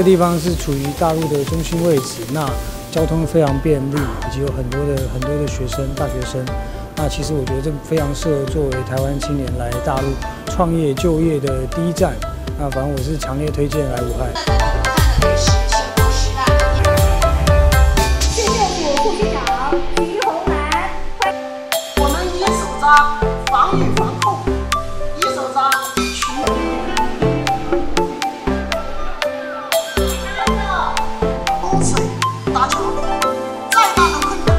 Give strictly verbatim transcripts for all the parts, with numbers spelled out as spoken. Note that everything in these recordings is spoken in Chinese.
地方是处于大陆的中心位置，那交通非常便利，以及有很多的很多的学生、大学生。那其实我觉得这非常适合作为台湾青年来大陆创业就业的第一站。那反正我是强烈推荐来武汉。 县政府副局长徐红兰， 我们一手抓防御防控，一手抓群。洪水搭桥，再大的困难。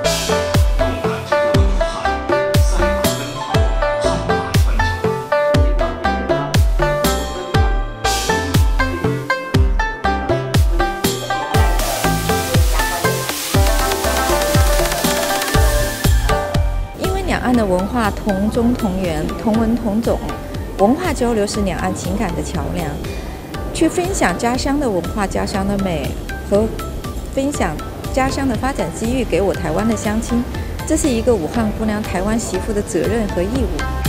两岸的文化同宗同源、同文同种，文化交流是两岸情感的桥梁。去分享家乡的文化、家乡的美，和分享家乡的发展机遇给我台湾的乡亲，这是一个武汉姑娘、台湾媳妇的责任和义务。